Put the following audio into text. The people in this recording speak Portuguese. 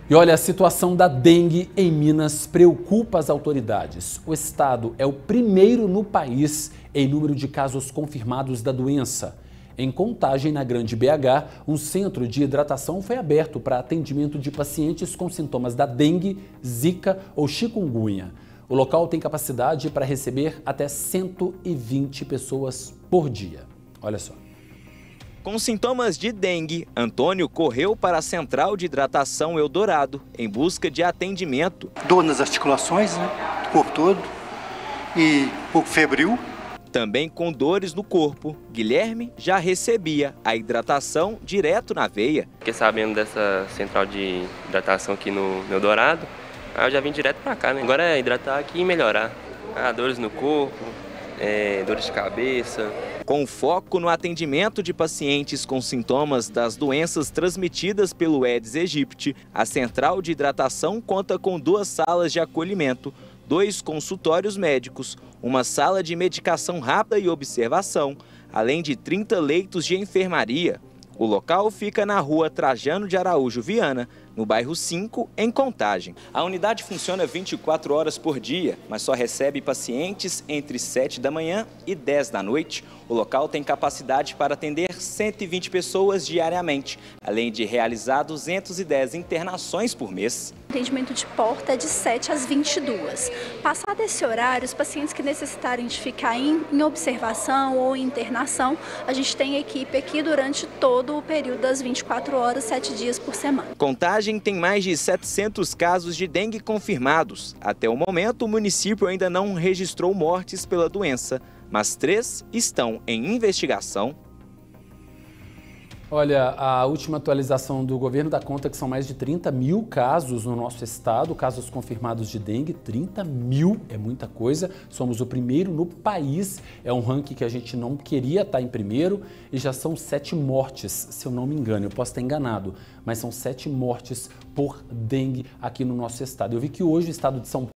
E olha, a situação da dengue em Minas preocupa as autoridades. O estado é o primeiro no país em número de casos confirmados da doença. Em Contagem, na Grande BH, um centro de hidratação foi aberto para atendimento de pacientes com sintomas da dengue, zika ou chikungunya. O local tem capacidade para receber até 120 pessoas por dia. Olha só. Com sintomas de dengue, Antônio correu para a Central de Hidratação Eldorado em busca de atendimento. Dor nas articulações, do corpo todo e um pouco febril. Também com dores no corpo, Guilherme já recebia a hidratação direto na veia. Fiquei sabendo dessa central de hidratação aqui no Eldorado, aí eu já vim direto para cá, né? Agora é hidratar aqui e melhorar. Dores no corpo, dores de cabeça. Com foco no atendimento de pacientes com sintomas das doenças transmitidas pelo Aedes aegypti, a Central de Hidratação conta com 2 salas de acolhimento, 2 consultórios médicos, uma sala de medicação rápida e observação, além de 30 leitos de enfermaria. O local fica na rua Trajano de Araújo Viana, no bairro 5, em Contagem. A unidade funciona 24 horas por dia, mas só recebe pacientes entre 7 da manhã e 10 da noite. O local tem capacidade para atender 120 pessoas diariamente, além de realizar 210 internações por mês. O atendimento de porta é de 7 às 22. Passado esse horário, os pacientes que necessitarem de ficar em observação ou em internação, a gente tem equipe aqui durante todo o período das 24 horas, 7 dias por semana. Contagem tem mais de 700 casos de dengue confirmados. Até o momento, o município ainda não registrou mortes pela doença, mas 3 estão em investigação. Olha, a última atualização do governo dá conta que são mais de 30 mil casos no nosso estado, casos confirmados de dengue. 30 mil é muita coisa, somos o primeiro no país, é um ranking que a gente não queria estar em primeiro e já são 7 mortes, se eu não me engano, eu posso estar enganado, mas são 7 mortes por dengue aqui no nosso estado. Eu vi que hoje o estado de São Paulo